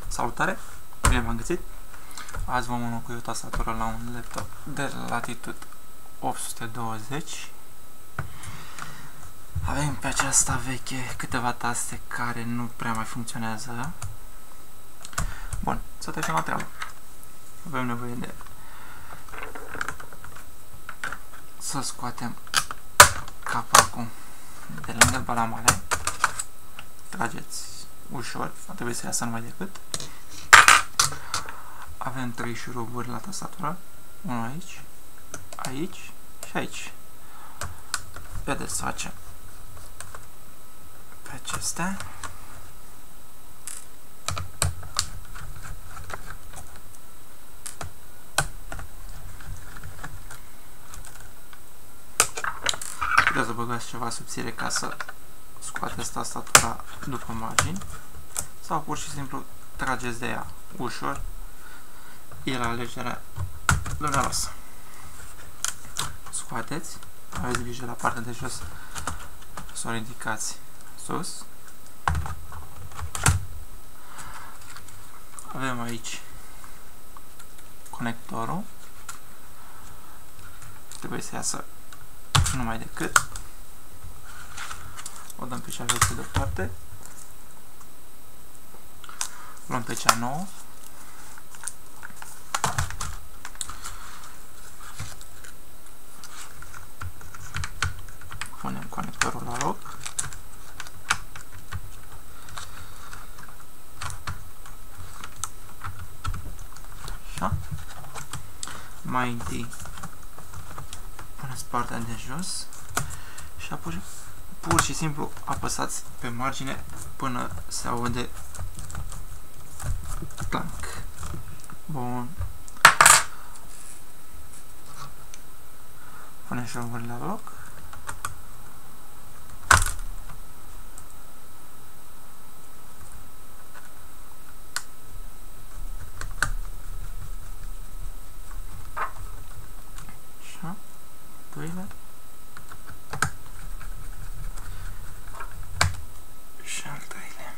Salutare! Bine v-am găsit! Azi vom înlocui o tastatură la un laptop de Latitude 820. Avem pe aceasta veche câteva taste care nu prea mai funcționează. Bun, să trecem la treabă. Avem nevoie de să scoatem capacul de lângă balamale. Trageți ușor, nu trebuie să iasă numai decât. Avem 3 șuruburi la tastatură, unul aici, aici și aici. Vedeți să facem pe acestea. Puteți să băgați ceva subțire ca să scoateți tastatura după margini sau pur și simplu trageți de ea ușor. E la alegerea dumneavoastră. Scoateți, aveți grijă la partea de jos să o ridicați sus. Avem aici conectorul. Trebuie să iasă numai decât. O dăm pe cea veche deoparte. Luăm pe cea nouă. Punem conectorul la loc. Așa. Mai întâi puneți partea de jos și apoi pur și simplu apăsați pe margine până se aude clank. Bun. Punem șuruburile la loc. Așa. Doile. Și al treilea.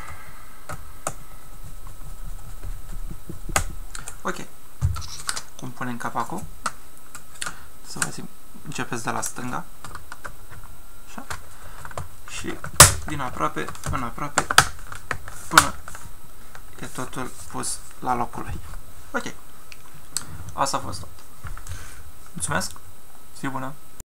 Ok. Cum punem capacul? Să vă zic, începeți de la stânga. Așa. Și din aproape în aproape până e totul pus la locul lui. Ok. Asta a fost tot. Mulțumesc. Zi bună.